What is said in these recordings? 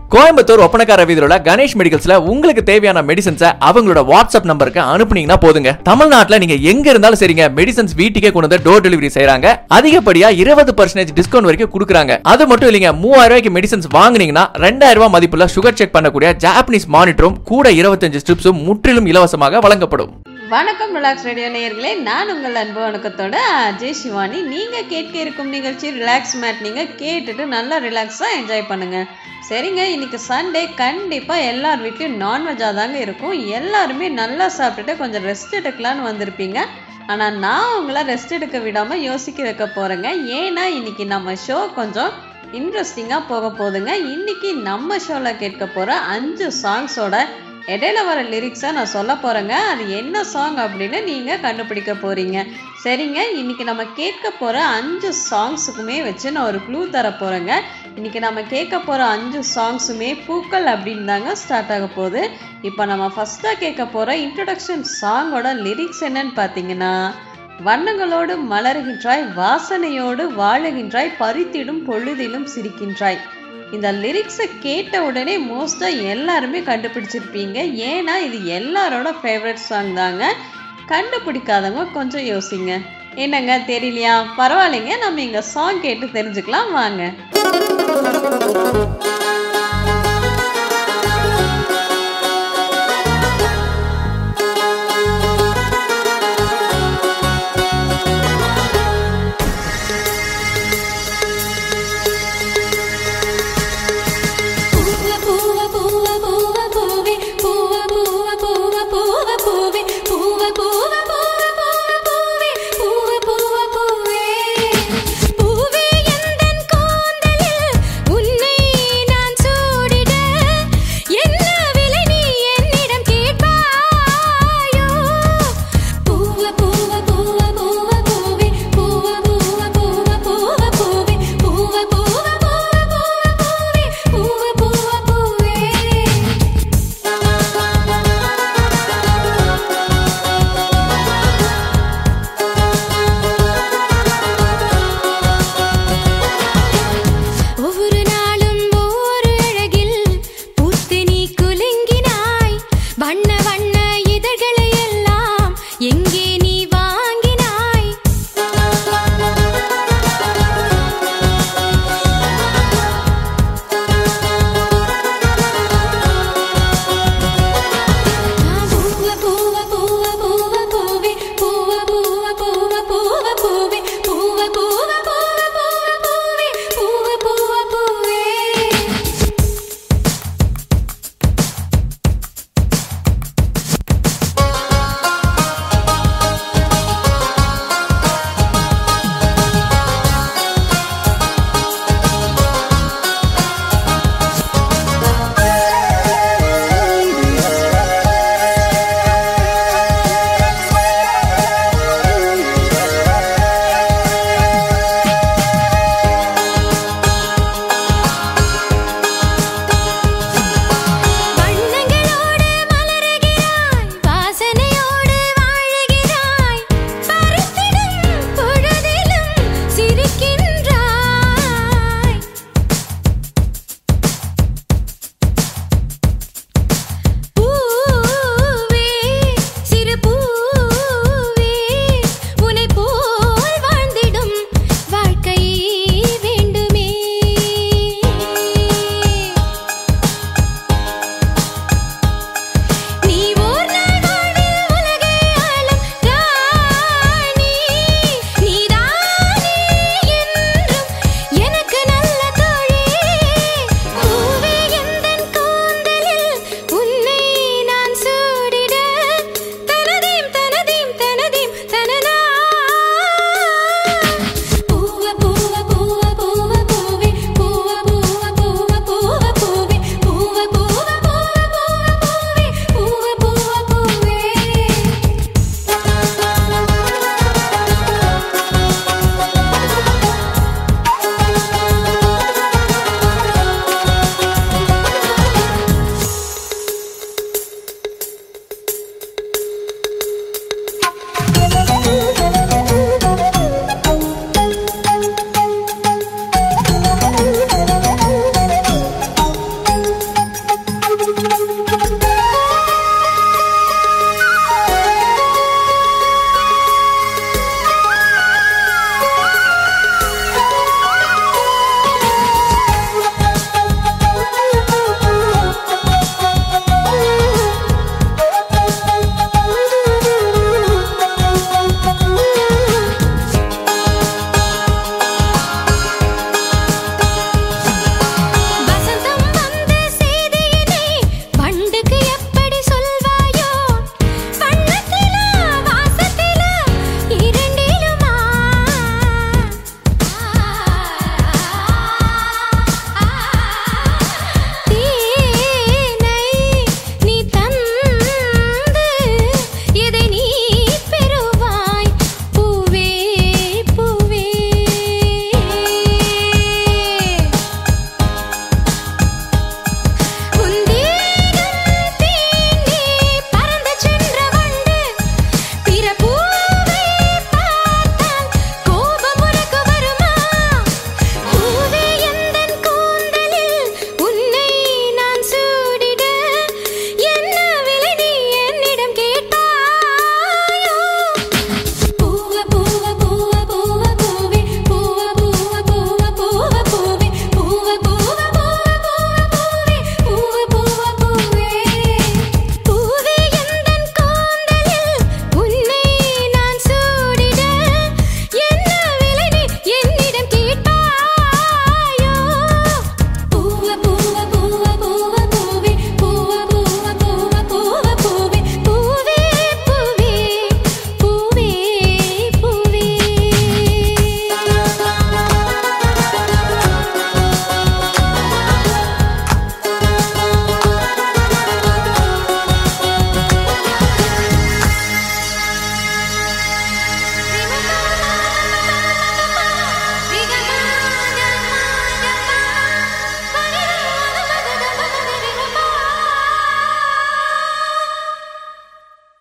கோயம்புத்தூர் ஒப்பனக்கார வீதியில கணேஷ் மெடிக்கல்ஸ்ல உங்களுக்கு தேவையான மெடிசன்ஸ் அவங்களோட வாட்ஸ்அப் நம்பருக்கு அனுப்புனீங்கன்னா போதுங்க. தமிழ்நாட்டுல நீங்க எங்க இருந்தாலும் சரிங்க, மெடிசன்ஸ் வீட்டுக்கே கொண்டு வந்து டோர் டெலிவரி செய்றாங்க. அதிகப்படியா 20% டிஸ்கவுண்ட் வரைக்கும் கொடுக்குறாங்க. அது மட்டும் இல்லைங்க, 3000 ரூபாய்க்கு மெடிசன்ஸ் வாங்குனீங்கன்னா 2000 ரூபாய் மதிப்புள்ள சுகர் செக் பண்ணக்கூடிய ஜாப்பனீஸ் மானிட்டரும் கூட 25 ஸ்ட்ரிப்ஸும் முற்றிலும் இலவசமாக வழங்கப்படும். வணக்கம் ரிலாக்ஸ் ரேடியோ நேயர்களே, நான் உங்கள் அன்பு வணக்கத்தோட அஜய் சிவானி. நீங்கள் கேட்க இருக்கும் நிகழ்ச்சி ரிலாக்ஸ் மேட். நீங்கள் கேட்டுட்டு நல்லா ரிலாக்ஸாக என்ஜாய் பண்ணுங்கள். சரிங்க, இன்னைக்கு சண்டே, கண்டிப்பாக எல்லார் வீட்லையும் நான்வெஜ்ஜாக தாங்க இருக்கும். எல்லாருமே நல்லா சாப்பிட்டுட்டு கொஞ்சம் ரெஸ்ட் எடுக்கலான்னு வந்திருப்பீங்க. ஆனால் நான் உங்களை ரெஸ்ட் எடுக்க விடாமல் யோசிக்க வைக்க போகிறேங்க. ஏன்னா இன்னைக்கு நம்ம ஷோ கொஞ்சம் இன்ட்ரெஸ்டிங்காக போக போகுதுங்க. இன்னைக்கு நம்ம ஷோவில் கேட்க போகிற 5 சாங்ஸோட இடையில வர லிரிக்ஸை நான் சொல்ல போகிறேங்க. அது என்ன சாங் அப்படின்னு நீங்கள் கண்டுபிடிக்க போகிறீங்க. சரிங்க, இன்னைக்கு நம்ம கேட்க போகிற 5 சாங்ஸுக்குமே வச்சு நான் ஒரு க்ளூ தர போகிறேங்க. இன்னைக்கு நம்ம கேட்க போகிற 5 சாங்ஸுமே பூக்கள் அப்படின்னு தாங்க ஸ்டார்ட் ஆக போகுது. இப்போ நம்ம ஃபஸ்ட்டாக கேட்க போகிற இன்ட்ரடக்ஷன் சாங்கோட லிரிக்ஸ் என்னன்னு பார்த்தீங்கன்னா, வண்ணங்களோடு மலர்கின்றாய், வாசனையோடு வாழுகின்றாய், பறித்திடும் பொழுதிலும் சிரிக்கின்றாய். இந்த லிரிக்ஸை கேட்ட உடனே மோஸ்ட்டாக எல்லாருமே கண்டுபிடிச்சிருப்பீங்க. ஏன்னா இது எல்லாரோட ஃபேவரட் சாங் தாங்க. கண்டுபிடிக்காதவங்க கொஞ்சம் யோசிங்க. என்னங்க தெரியலையா? பரவாயில்லைங்க, நம்ம இங்கே சாங் கேட்டு தெரிஞ்சுக்கலாம் வாங்க. பூவே எந்தன் கூந்தலில் உன்னை நான்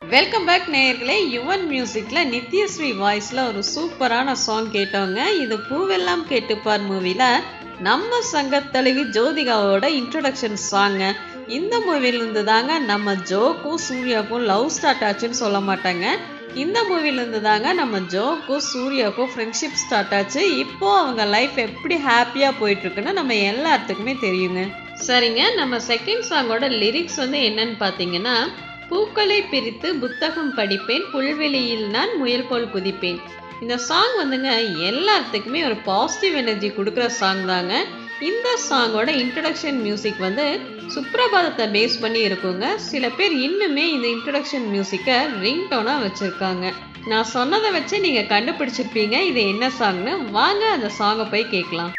வெல்கம் பேக் நேயர்களே. யுவன் மியூசிக்ல நித்யஸ்ரீ வாய்ஸ்ல ஒரு சூப்பரான சாங் கேட்டவங்க. இது பூவெல்லாம் கேட்டுப்பார் மூவில நம்ம சங்கத்தலைவி ஜோதிகாவோட இன்ட்ரோடக்ஷன் சாங். இந்த மூவிலிருந்து தாங்க நம்ம ஜோக்கும் சூர்யாவுக்கும் லவ் ஸ்டார்ட் ஆச்சுன்னு சொல்ல மாட்டாங்க. இந்த மூவிலிருந்து தாங்க நம்ம ஜோக்கும் சூர்யாவுக்கும் ஃப்ரெண்ட்ஷிப் ஸ்டார்ட் ஆச்சு. இப்போ அவங்க லைஃப் எப்படி ஹாப்பியாக போயிட்டுருக்குன்னு நம்ம எல்லாத்துக்குமே தெரியுங்க. சரிங்க, நம்ம செகண்ட் சாங்கோட லிரிக்ஸ் என்னன்னு பார்த்தீங்கன்னா, பூக்களை பிரித்து புத்தகம் படிப்பேன், புல்வெளியில் நான் முயல் போல் குதிப்பேன். இந்த சாங் எல்லாத்துக்குமே ஒரு பாசிட்டிவ் எனர்ஜி கொடுக்குற சாங் தாங்க. இந்த சாங்கோட இன்ட்ரடக்ஷன் மியூசிக் சுப்ரபாதத்தை பேஸ் பண்ணி இருக்குங்க. சில பேர் இன்னுமே இந்த இன்ட்ரடக்ஷன் மியூசிக்கை ரிங்டோனாக வச்சுருக்காங்க. நான் சொன்னதை வச்சு நீங்கள் கண்டுபிடிச்சிருப்பீங்க இது என்ன சாங்னு. வாங்க அந்த சாங்கை போய் கேட்கலாம்.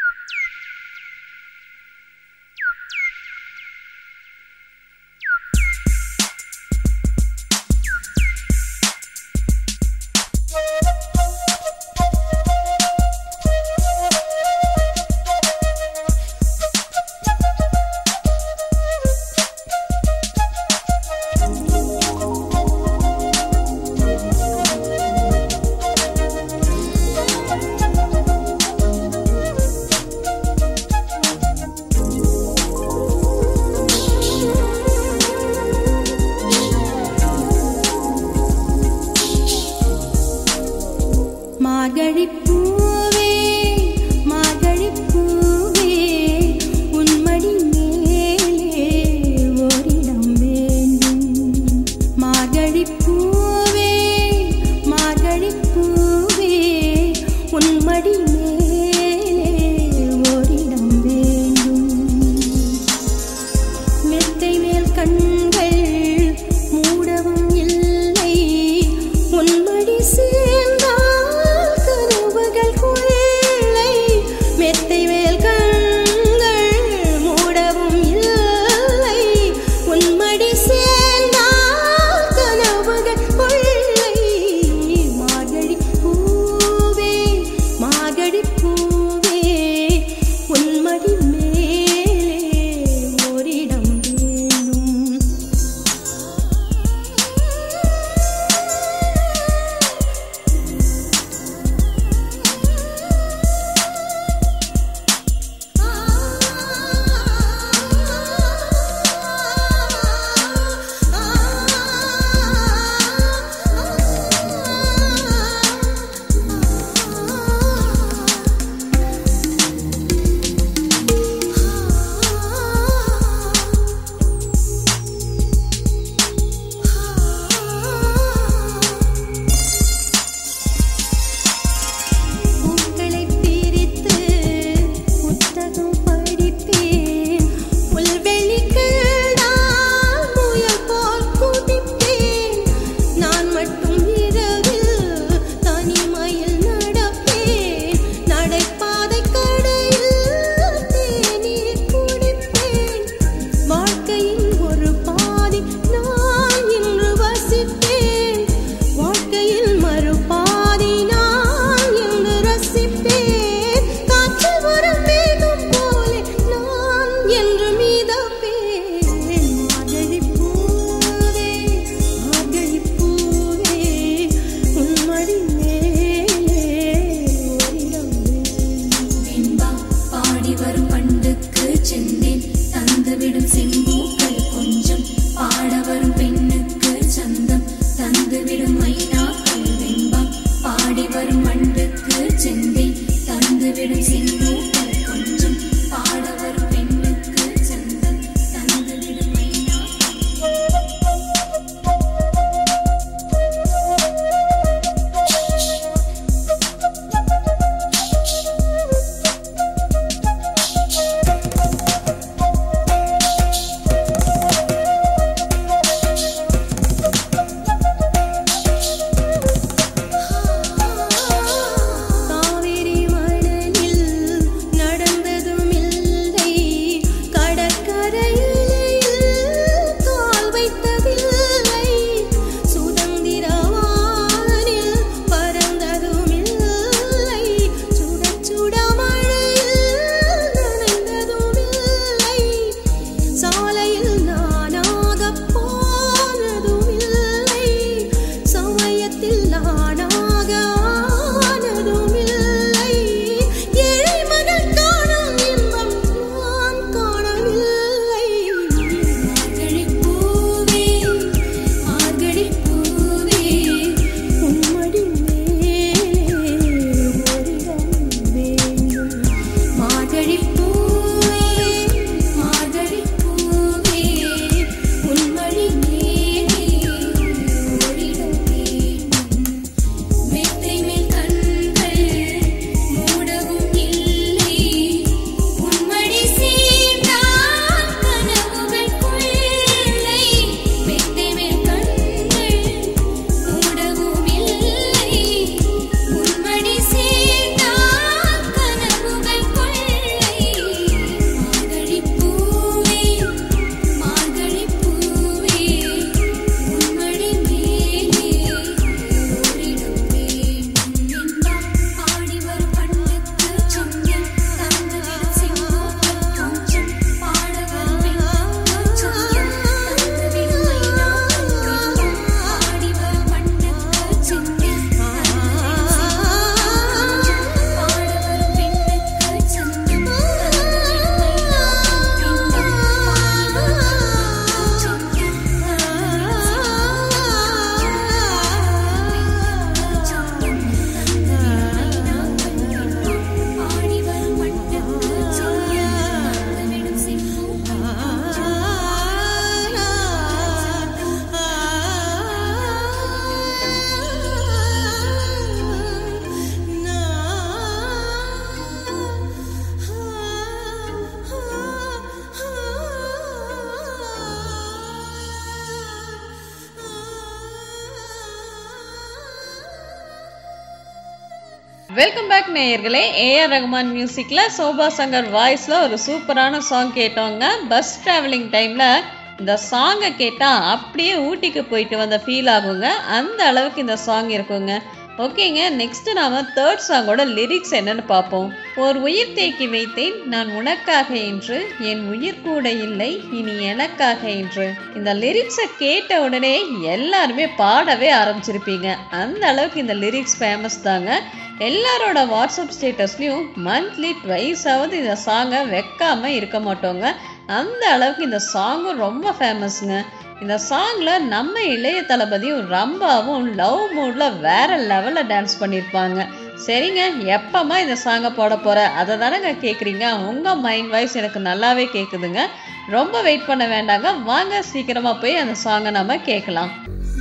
வெல்கம் பேக் நேயர்களே. ஏஆர் ரகுமான் மியூசிக்ல சோபா சங்கர் வாய்ஸ்ல ஒரு சூப்பரான சாங் கேட்டோங்க. பஸ் டிராவலிங் டைம்ல இந்த சாங்கை கேட்டால் அப்படியே ஊட்டிக்கு போயிட்டு வந்த ஃபீல் ஆகுங்க. அந்த அளவுக்கு இந்த சாங் இருக்குங்க. ஓகேங்க, நெக்ஸ்ட்டு நாம் தேர்ட் சாங்கோட லிரிக்ஸ் என்னன்னு பார்ப்போம். ஒரு உயிர் தேக்கி வைத்தேன் நான் உனக்காக என்று, என் உயிர் கூட இல்லை இனி எனக்காக என்று. இந்த லிரிக்ஸை கேட்ட உடனே எல்லாருமே பாடவே ஆரம்பிச்சிருப்பீங்க. அந்த அளவுக்கு இந்த லிரிக்ஸ் ஃபேமஸ் தாங்க. எல்லாரோட வாட்ஸ்அப் ஸ்டேட்டஸ்லையும் மந்த்லி ட்வைஸாவது இந்த சாங்கை வைக்காமல் இருக்க மாட்டோங்க. அந்த அளவுக்கு இந்த சாங்கும் ரொம்ப ஃபேமஸ்ங்க. இந்த சாங்கில் நம்ம இளைய தளபதியும் ரம்பாவும் லவ் மூடில் வேற லெவலில் டான்ஸ் பண்ணியிருப்பாங்க. சரிங்க, எப்பமா இந்த சாங்கை போட போகிற அதை தானேங்க கேட்குறீங்க. உங்கள் மைண்ட் வாய்ஸ் எனக்கு நல்லாவே கேட்குதுங்க. ரொம்ப வெயிட் பண்ண வேண்டாங்க, வாங்க சீக்கிரமாக போய் அந்த சாங்கை நம்ம கேட்கலாம்.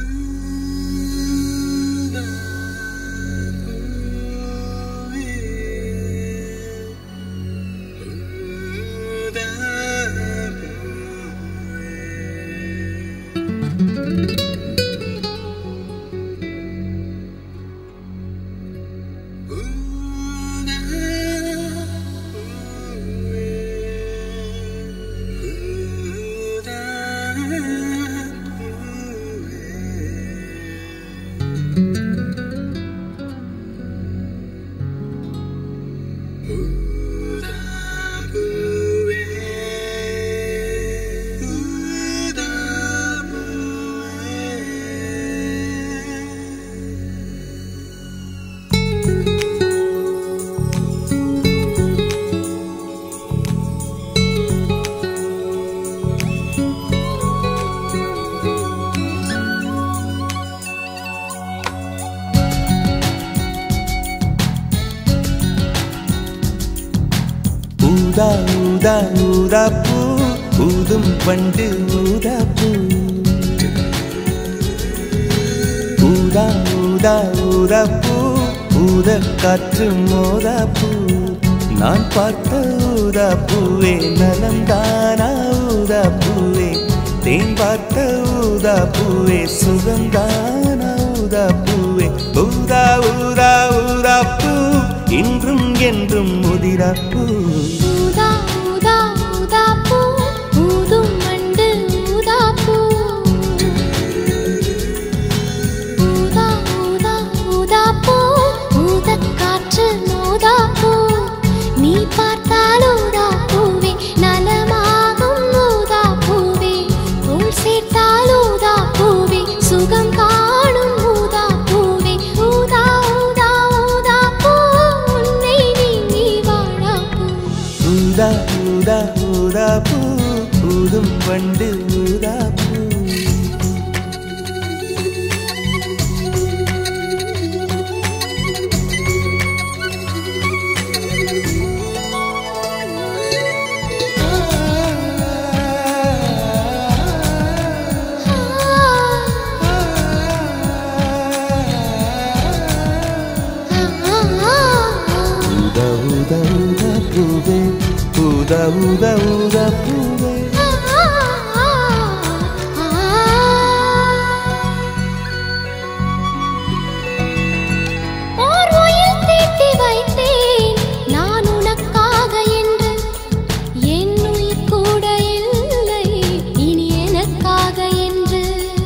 ஊதா ஊதா ஊதா பூ ஊதும் பண்டு ஊதா பூ. ஊதா ஊதா ஊதா பூ ஊத காற்று மோதா பூ. நான் பார்த்த ஊதா பூவே நலந்தானா ஊதா பூவே. தேன் பார்த்த ஊதா பூவே சுகந்தானா ஊதா பூவே. ஊதா ஊதா ஊதா பூ இன்றும் என்றும் முதிரா பூ. ஊதா ஊதா ஊதா பூ ஊதும் மண்டு ஊதா பூ. ஊதா ஊதா ஊதா பூ ஊதக் காற்று மோதா பூ. நீ பார்த்தால் ஊதா பூவே நலமாகும் ஊதா பூவே. உள் சேர்த்தால் ஊதா பூவே சுகம் காணும் ஊதா பூவே. ஊதா ஊதா ஊதா பூ உன்னை நீங்கி வாழா பூ. ஊதா ஊதா ஊதா பூ ஊதும் பண்டு ஊதா பூ. ஊதா ஊதா ஊதா பூவே. ஓர் உயிர் தீட்டி வைத்தேன் நான் உனக்காக என்று, என் உயிர் கூட இல்லை இனி எனக்காக என்று.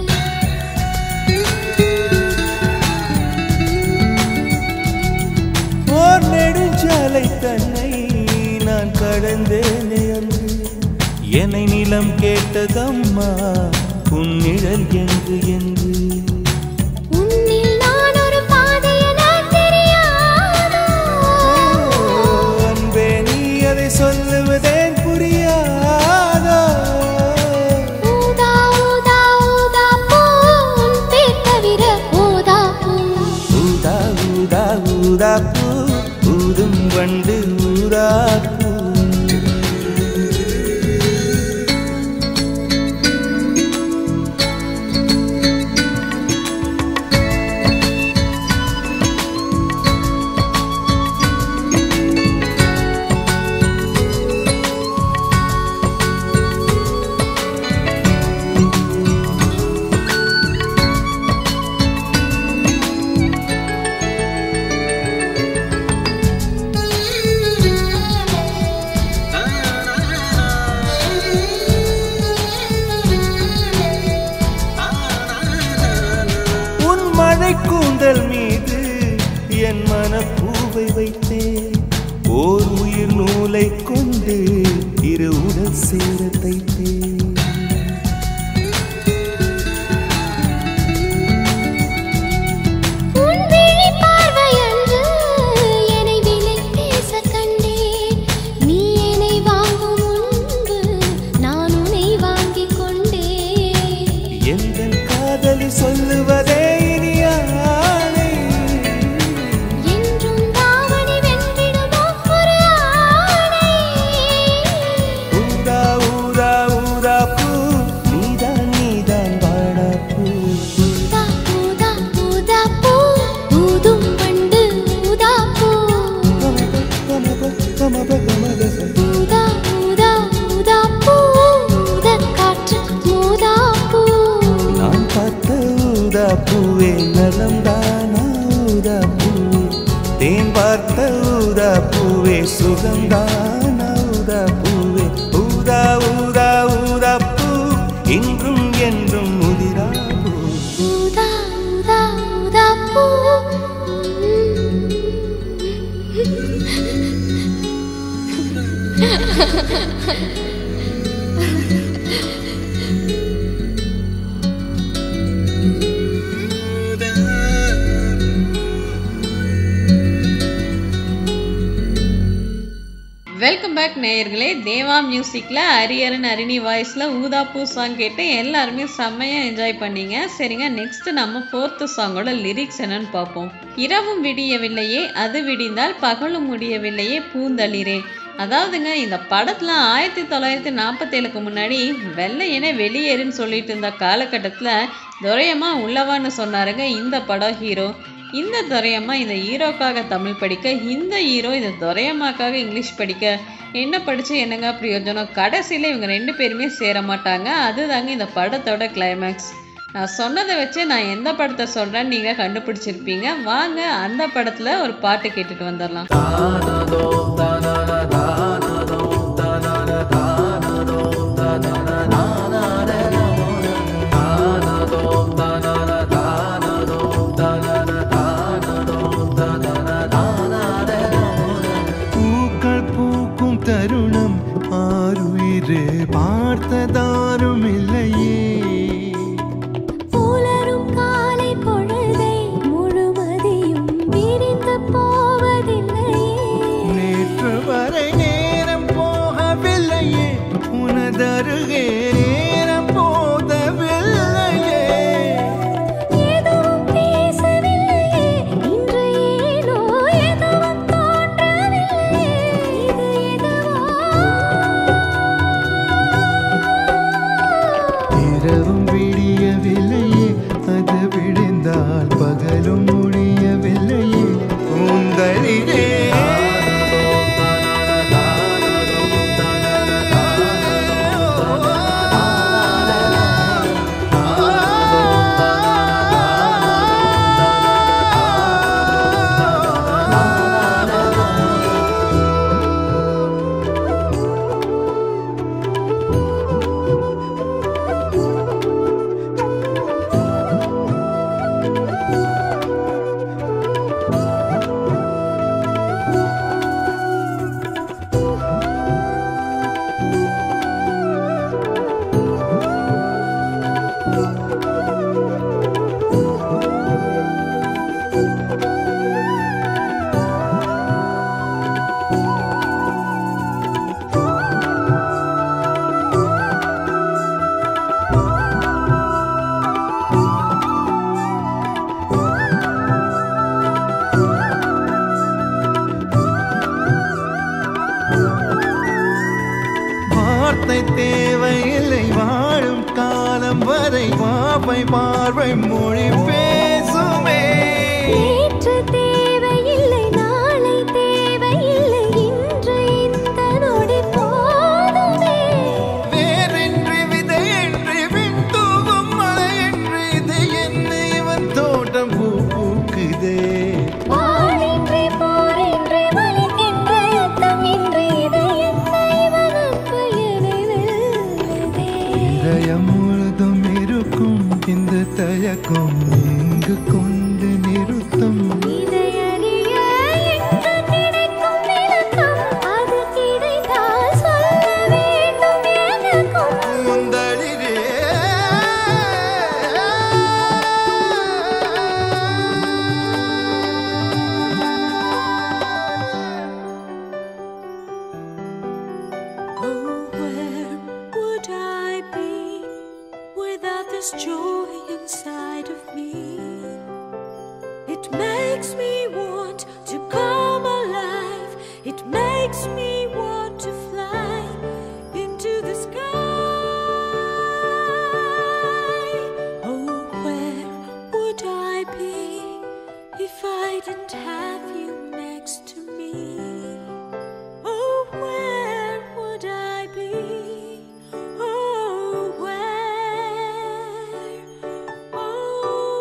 ஓர் நெடுஞ்சாலை தன்னை நான் கடந்தேனே அன்று. என்னை நிலம் கேட்டதம்மா உன் நிழல் என்று என்று. உன்னில் நான் ஒரு பாதை என தெரியாதோ. அன்பே நீ அதை சொல்லுவதேன் புரியாதோ. ஊதா ஊதா ஊதா பூ உன் பேர் தவிர ஊதா பூ. ஊதா ஊதா ஊதா பூ ஊதும் வண்டு ஊதா பூ. சேர தைத்தேன். உன் விழி பார்வையன்று என்னை விலை பேச கண்டேன். நீ என்னை வாங்கும் முன்பு நான் உன்னை வாங்கிக் கொண்டேன். எந்தன் காதலி சொல்லுவதே இனியானை. என்றும் தாவணி வென்றிடுமோ ஒரு ஆணை. ஊதா ஊதா ஊதா பூ நீதான் நீதான் வாடா பூ. ஊதா ஊதா ஊதா பூ ஊதும் வண்டு ஊதா பூ. ஊதா ஊதா ஊதா பூ ஊதக் காற்று ஊதா பூ. நான் பார்த்த ஊதா பூவே நலம்தானா ஊதா பூவே. தேன் பார்த்த ஊதா பூவே சுகம்தானா ஊதா பூவே. ஊதா ஊதா ஊதா பூ இன்றும் என்றும் முதிரா பூ. ஊதா ஊதா ஊதா பூ. வெல்கம் பேக் நேயர்களே. தேவா மியூசிக்ல அரியரன் அரிணி வாய்ஸ்ல ஊதாப்பூ சாங் கேட்டு எல்லாருமே செம்மையா என்ஜாய் பண்ணீங்க. சரிங்க, நெக்ஸ்ட் நம்ம 4th சாங்கோட லிரிக்ஸ் என்னன்னு பார்ப்போம். இரவும் விடியவில்லையே அது விடிந்தால் பகலும் முடியவில்லையே பூந்தளிரே. அதாவதுங்க, இந்த படத்துல 1947க்கு முன்னாடி வெள்ளையனே வெளியேறுன்னு சொல்லிட்டு இருந்த காலகட்டத்துல துரையம்மா உள்ளவான்னு சொன்னாருங்க இந்த படம் ஹீரோ. இந்த துரையம்மா இந்த ஹீரோக்காக தமிழ் படிக்க, இந்த ஹீரோ இந்த துரையம்மாக்காக இங்கிலீஷ் படிக்க என்ன படிச்சு என்னங்க பிரயோஜனம்? கடைசியில இவங்க 2 பேருமே சேர மாட்டாங்க. அதுதாங்க இந்த படத்தோட கிளைமேக்ஸ். நான் சொன்னதை வச்சு நான் எந்த படத்தை சொல்றேன்னு நீங்க கண்டுபிடிச்சிருப்பீங்க. வாங்க அந்த படத்துல ஒரு பாட்டு கேட்டுட்டு வந்துடலாம். பூக்கள் பூக்கும் தருணம் ஆருயிரே பார்த்ததாரும் இல்லையே. புலரும் காலை பொழுதை முழுவதையும் விரிந்து போவதில்லையே. நேற்று வரை நேரம் போகவில்லையே உனதருகே நேரம் போதவில்லையே. எதுவும் பேசவில்லையே இன்று ஏனோ எதுவும் தோன்றவில்லையே. இது எதுவோ இரவும் விடியவில்லையே அது விழுந்தால் பகலும் முடியவில்லையே பூந்தளிரே. வார்த்தை தேவையில்லை வாழும் காலம் வரை வாப்பை பார்வை மொழி பேசுமே. நேற்று தேவையில்லை நாளை தேவையில்லை இன்று இந்த நொடி போதுமே. வேறென்று விதையென்று விண் தூவும் மழையென்று இது என்ன இவன் தோட்டம் பூ பூக்குதே. வாளின்றி போரின்றி வலிக்கின்ற யுத்தமின்றி இது என்ன இவன் அன்பு என்னை வெல்லுதே. இதயம் முழுதும் இருக்கும் இந்த தயக்கம் எங்கு கொண்டு நிறுத்தும். இதை அறிய எங்கு கிடைக்கும் விளக்கம்? அது கிடைத்தால் சொல்ல வேண்டும் this joy inside of me. It makes me want to come alive. It makes me want to fly into the sky. Oh, where would I be if I didn't have you next to me? Oh, where would I be? Oh, where? Oh,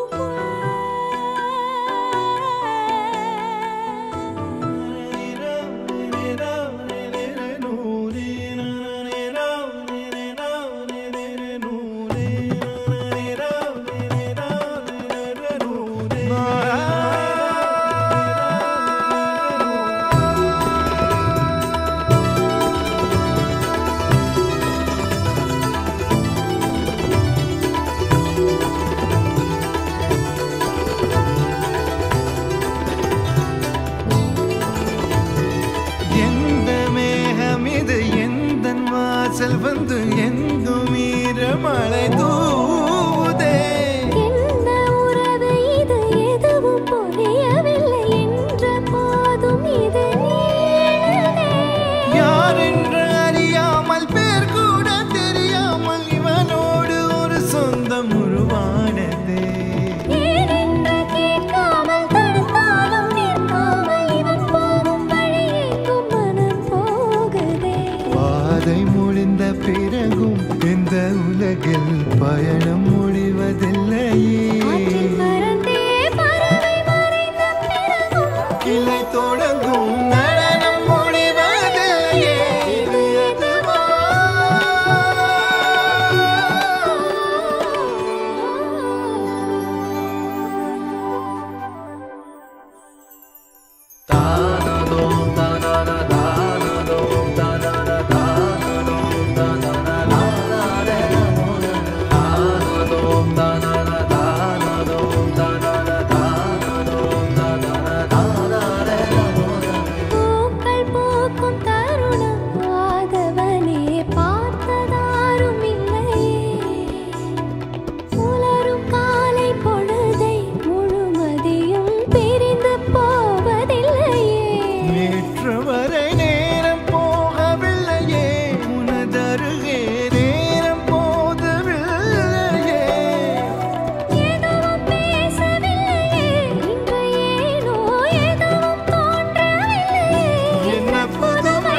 எந்த மேகம் இது எந்தன் வாசல் வந்து எங்கும் ஈரமழை தூவுதே. என்ன உறவு இது எதுவும் புரியவில்லை என்ற போதும் இது நீளுதே. யார் என்று அறியாமல் பேர் கூட தெரியாமல் இவனோடு ஒரு சொந்தம் உருவானதே. ஏனென்று கேட்காமல் தடுத்தாலும் நிற்காமல் இவன் போகும் வழி எங்கும் மனம் போகுதே. பாதை முடிந்த பிறகும் இந்த உலகில் பயணம் முடிவதில்லையே. ஆற்றில் பறந்தே பறவை மறைந்த பிறகும் கிளை தொடங்கும் நடனம் முடிவதில்லையே. இது எதுவா? பூக்கள் பூக்கும் தருணம் ஆதவனே பார்த்ததாரும் இல்லையே. உலரும் காலை பொழுதை முழுமதியும் பிரிந்து போவதில்லையே. நேற்று வரை நேரம் போகவில்லையே. உனதருகே நேரம் போதவில்லையே. எதுவும் பேசவில்லையே. இன்று ஏனோ எதுவும் தோன்றவில்லையே. என்ன புதுமை?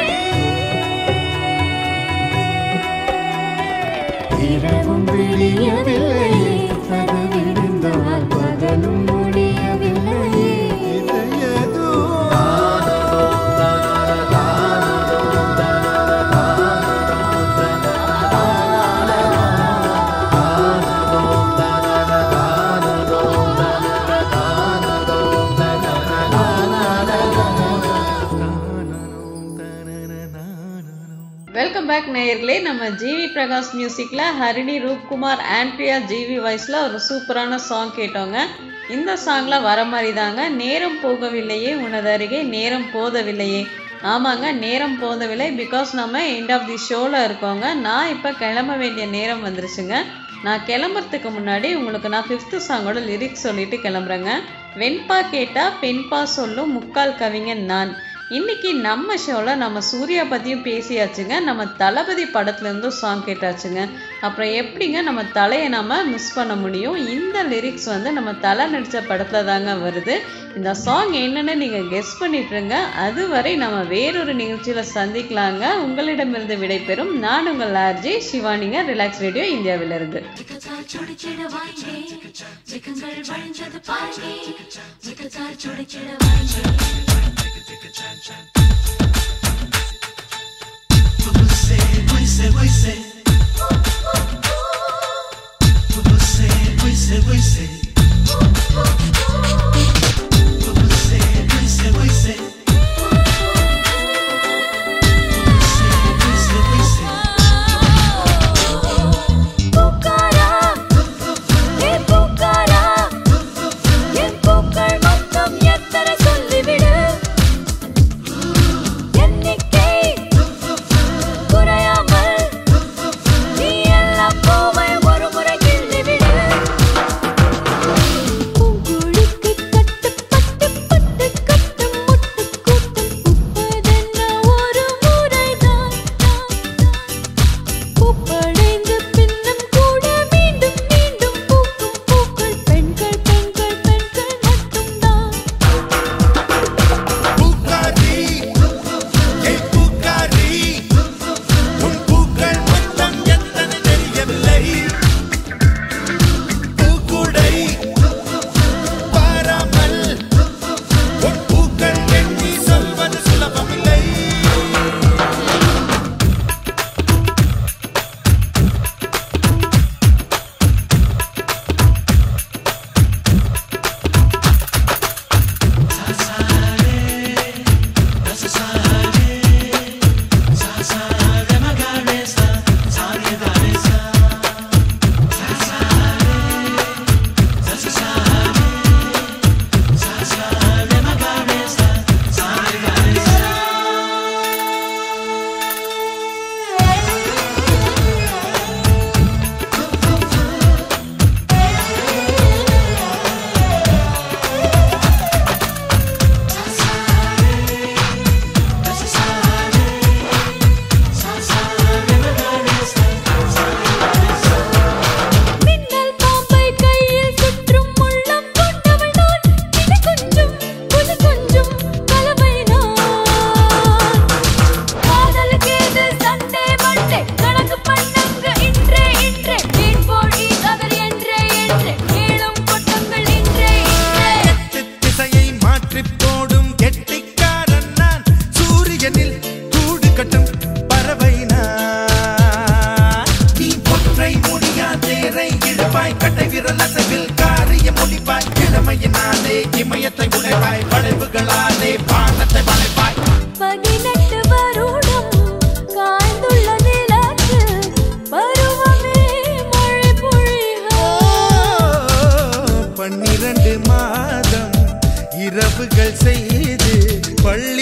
இரவும் விடியவில்லையே. அது விடிந்தால் பகலும் முடியவில்லையே. இது எதுவா? வெல்கம் பேக் நேயர்களே. நம்ம ஜிவி பிரகாஷ் மியூசிக்ல ஹரிணி, ரூப்குமார், ஆண்ட்ரியா, ஜிவி வாய்ஸ்ல ஒரு சூப்பரான சாங் கேட்டோங்க. இந்த சாங்ல வர மாதிரி தாங்க நேரம் போகவில்லையே உனது அருகே நேரம் போதவில்லையே. ஆமாங்க, நேரம் போதவில்லை. பிகாஸ் நம்ம எண்ட் ஆஃப் தி ஷோவில் இருக்கோங்க. நான் இப்போ கிளம்ப வேண்டிய நேரம் வந்துருச்சுங்க. நான் கிளம்புறதுக்கு முன்னாடி உங்களுக்கு நான் 5th சாங்கோட லிரிக்ஸ் சொல்லிட்டு கிளம்புறேங்க. வெண்பா கேட்டா பெண்பா சொல்லும் முக்கால் கவிஞன் நான். இன்னைக்கு நம்ம ஷோவில் நம்ம சூர்யா பற்றியும் பேசியாச்சுங்க. நம்ம தளபதி படத்துலேருந்தும் சாங் கேட்டாச்சுங்க. அப்புறம் எப்படிங்க நம்ம தலையை நம்ம மிஸ் பண்ண முடியும்? இந்த லிரிக்ஸ் வந்து நம்ம தலை நடித்த படத்தில் தாங்க வருது. இந்த சாங் என்னன்னு நீங்கள் கெஸ் பண்ணிட்டுருங்க. அதுவரை நம்ம வேறொரு நிகழ்ச்சியில் சந்திக்கலாங்க. உங்களிடமிருந்து விடைபெறும் நான் உங்கள் ஆர்ஜே சிவானிங்க, ரிலாக்ஸ் ரேடியோ இந்தியாவிலிருந்து. நடப்பாய் கட்டை விரல் அசைவில் காரியம் ஒளிப்பாய் இளமையினாலே இமயத்தை உழைப்பாய் வளைவுகளாலே பாதத்தை வளைப்பாய் 18 வருடம் காய்ந்துள்ள நிலத்து பருவமே மழை பொழிக 12 மாதம் இரவுகள் செய்து